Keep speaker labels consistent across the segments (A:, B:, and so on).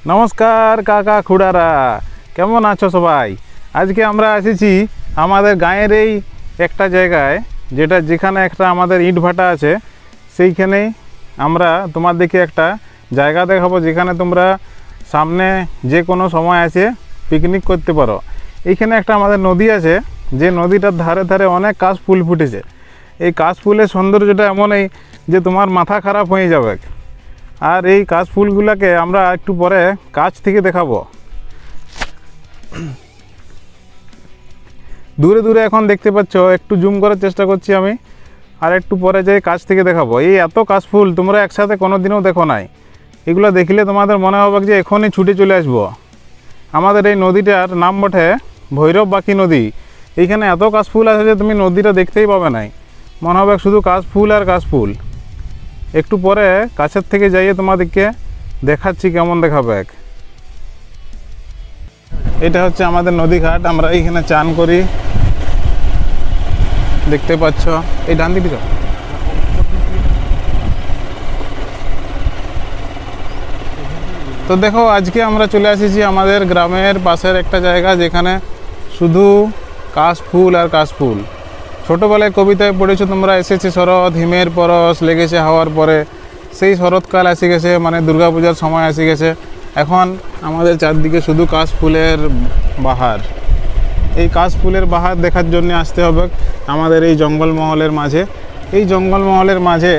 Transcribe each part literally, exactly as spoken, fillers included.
A: नमस्कार काका खुड़ारा केमन आछो सबाई। आज के आमरा एसेছি आमादेर गाँवेर এই একটা জায়গায় যেটা যেখানে একটা আমাদের ইট ভাটা আছে সেইখানেই আমরা তোমাদেরকে একটা জায়গা দেখাবো যেখানে তোমরা সামনে যে কোনো সময় এসে পিকনিক করতে পারো। এইখানে একটা আমাদের নদী আছে যে নদীটার ধারে ধারে অনেক কাশ ফুল ফুটেছে। এই কাশ ফুলের সৌন্দর্যটা এমনই যে তোমার মাথা খারাপ হয়ে যাবে। আর এই কাশ ফুলগুলোকে আমরা একটু পরে কাছ থেকে দেখাবো। দূরে দূরে এখন দেখতে পাচ্ছ, একটু জুম করার চেষ্টা করছি আমি, আর একটু পরে যে কাছ থেকে দেখাবো। এই এত কাশ ফুল তোমরা একসাথে কোনো দিনও দেখো নাই। এগুলো দেখলে তোমাদের মনে হবে যে এখনই ছুটে চলে আসবো। আমাদের এই নদীটার নাম বটে ভৈরব বাকি নদী। এইখানে এত কাশ ফুল আছে যে তুমি নদীটা দেখতেই পাবে নাই, মনে হবে শুধু কাশ ফুল আর কাশ ফুল। একটু পরে কাছের থেকে যাইয়ে তোমাদেরকে দেখাচ্ছি কেমন দেখাবে। এটা হচ্ছে আমাদের নদীঘাট, আমরা এইখানে চান করি, দেখতে পাচ্ছ। এই ডান দিকে তো দেখো, আজকে আমরা চলে এসেছি আমাদের গ্রামের পাশের একটা জায়গা যেখানে শুধু কাশ ফুল আর কাশ ফুল। ছোটোবেলায় কবিতায় পড়েছো তোমরা, এসেছে শরৎ, হিমের পরশ লেগেছে হাওয়ার পরে। সেই শরৎকাল এসে গেছে, মানে দুর্গাপূজার সময় এসে গেছে। এখন আমাদের চারদিকে শুধু কাশ ফুলের বাহার। এই কাশ ফুলের বাহার দেখার জন্য আসতে হবে আমাদের এই জঙ্গলমহলের মাঝে। এই জঙ্গলমহলের মাঝে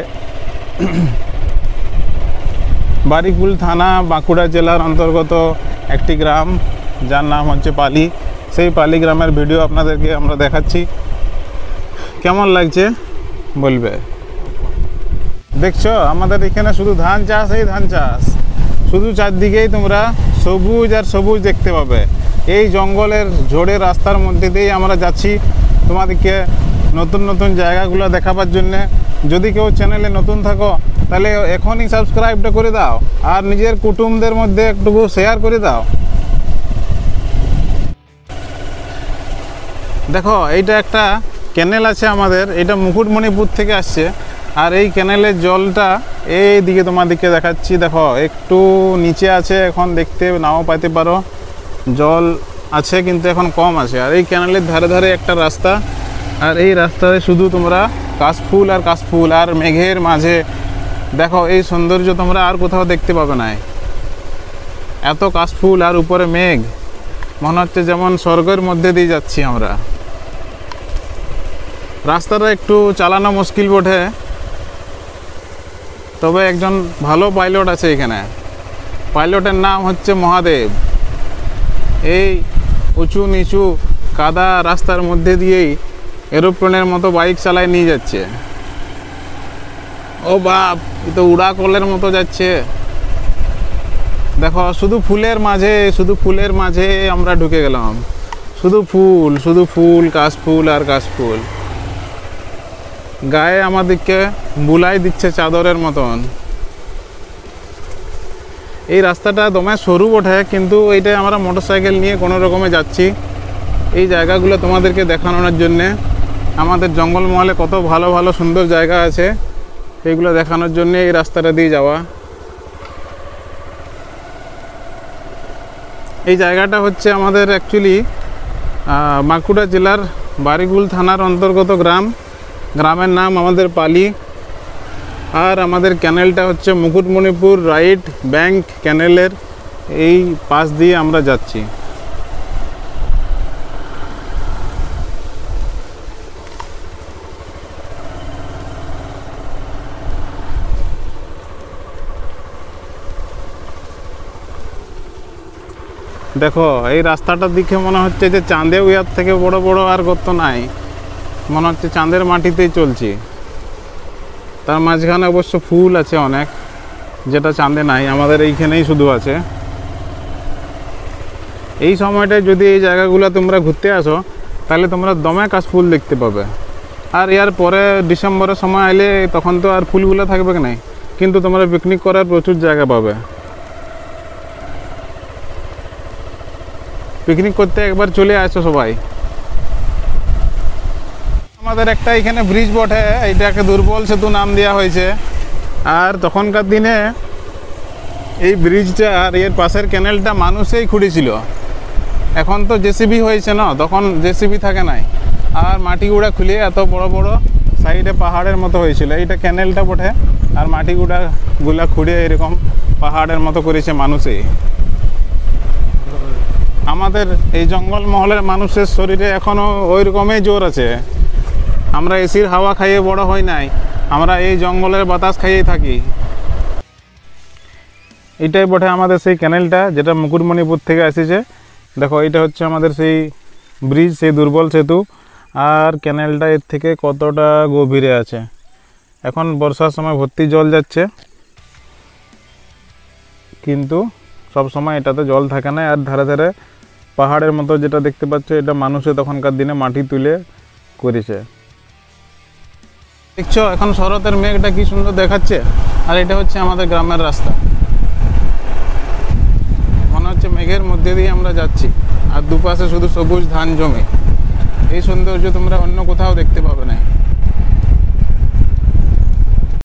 A: বারিকুল থানা, বাঁকুড়া জেলার অন্তর্গত একটি গ্রাম যার নাম হচ্ছে পালি। সেই পালি গ্রামের ভিডিও আপনাদেরকে আমরা দেখাচ্ছি, কেমন লাগছে বলবে। দেখছো আমাদের এখানে শুধু ধান চাষ, এই ধান চাষ শুধু চারদিকেই তোমরা সবুজ আর সবুজ দেখতে পাবে। এই জঙ্গলের ঝোড়ে রাস্তার মধ্যে দিয়েই আমরা যাচ্ছি তোমাদেরকে নতুন নতুন জায়গাগুলো দেখাবার জন্যে। যদি কেউ চ্যানেলে নতুন থাকো তাহলে এখনই সাবস্ক্রাইবটা করে দাও, আর নিজের কুটুমদের মধ্যে একটু শেয়ার করে দাও। দেখো এইটা একটা ক্যানেল আছে আমাদের, এটা মুকুটমণিপুর থেকে আসছে। আর এই ক্যানেলের জলটা এই দিকে তোমাদেরকে দেখাচ্ছি। দেখো একটু নিচে আছে, এখন দেখতে নাও পাইতে পারো, জল আছে কিন্তু এখন কম আছে। আর এই ক্যানেলের ধারে ধারে একটা রাস্তা, আর এই রাস্তায় শুধু তোমরা কাশফুল আর কাশফুল আর মেঘের মাঝে। দেখো এই সৌন্দর্য তোমরা আর কোথাও দেখতে পাবে না। এত কাশফুল আর উপরে মেঘ, মনে হচ্ছে যেমন স্বর্গের মধ্যে দিয়ে যাচ্ছি আমরা। রাস্তাটা একটু চালানো মুশকিল বটে, তবে একজন ভালো পাইলট আছে এখানে। পাইলটের নাম হচ্ছে মহাদেব। এই উঁচু নিচু কাদা রাস্তার মধ্যে দিয়েই এরোপ্লেনের মতো বাইক চালায় নিয়ে যাচ্ছে। ও বাপ, এ তো উড়া কলের মতো যাচ্ছে। দেখো শুধু ফুলের মাঝে, শুধু ফুলের মাঝে আমরা ঢুকে গেলাম। শুধু ফুল, শুধু ফুল, কাশফুল আর কাশফুল। গায়ে আমাদেরকে বুলাই দিচ্ছে চাদরের মতন। এই রাস্তাটা দমে সরু বটে, কিন্তু এইটাই আমরা মোটরসাইকেল নিয়ে কোনো রকমে যাচ্ছি এই জায়গাগুলো তোমাদেরকে দেখানোর জন্যে। আমাদের জঙ্গলমহলে কত ভালো ভালো সুন্দর জায়গা আছে এইগুলো দেখানোর জন্য এই রাস্তাটা দিয়ে যাওয়া। এই জায়গাটা হচ্ছে আমাদের অ্যাকচুয়ালি বাঁকুড়া জেলার বারিকুল থানার অন্তর্গত গ্রাম। গ্রামের নাম আমাদের পালি। আর আমাদের ক্যানেলটা হচ্ছে মুকুটমণিপুর রাইট ব্যাংক ক্যানেলের এই পাশ দিয়ে আমরা যাচ্ছি। দেখো এই রাস্তাটার দিকে মনে হচ্ছে যে চাঁদে উয়ার থেকে বড় বড় আর গর্ত নাই, মনে হচ্ছে চাঁদের মাটিতেই চলছি। তার মাঝখানে অবশ্য ফুল আছে অনেক, যেটা চাঁদে নাই, আমাদের এইখানেই শুধু আছে। এই সময়টায় যদি এই জায়গাগুলো তোমরা ঘুরতে আসো তাহলে তোমরা দমে কাশফুল দেখতে পাবে। আর এর পরে ডিসেম্বরের সময় এলে তখন তো আর ফুলগুলো থাকবে না, কিন্তু তোমরা পিকনিক করার প্রচুর জায়গা পাবে। পিকনিক করতে একবার চলে আসো সবাই। আমাদের একটা এখানে ব্রিজ বটে, এইটাকে দুর্বল সেতু নাম দেওয়া হয়েছে। আর তখনকার দিনে এই ব্রিজটা আর এর পাশের ক্যানেলটা মানুষেই খুঁড়েছিল। এখন তো জেসিবি হয়েছে না, তখন জেসিবি থাকে নাই, আর মাটিগুড়া খুলে এত বড় বড় সাইডে পাহাড়ের মতো হয়েছিল। এইটা ক্যানেলটা বটে, আর মাটিগুড়া গুলা খুঁড়ে এরকম পাহাড়ের মতো করেছে মানুষই। আমাদের এই জঙ্গল মহলের মানুষের শরীরে এখনও ওই রকমই জোর আছে। আমরা এসির হাওয়া খাইয়ে বড় হই নাই, আমরা এই জঙ্গলের বাতাস খাইয়েই থাকি। এটাই বটে আমাদের সেই ক্যানেলটা, যেটা মুকুটমণিপুর থেকে এসেছে। দেখো, এটা হচ্ছে আমাদের সেই ব্রিজ, সেই দুর্বল সেতু। আর ক্যানেলটা এর থেকে কতটা গভীরে আছে। এখন বর্ষার সময় ভর্তি জল যাচ্ছে, কিন্তু সব সময় এটাতে জল থাকে না। আর ধারে ধারে পাহাড়ের মতো যেটা দেখতে পাচ্ছ, এটা মানুষে তখনকার দিনে মাটি তুলে করেছে। দেখছো এখন শরতের মেঘটা কি সুন্দর দেখাচ্ছে। আর এটা হচ্ছে আমাদের গ্রামের রাস্তা, মনে হচ্ছে মেঘের মধ্যে দিয়ে আমরা যাচ্ছি। আর দুপাশে শুধু সবুজ ধান জমি। এই সৌন্দর্য তোমরা অন্য কোথাও দেখতে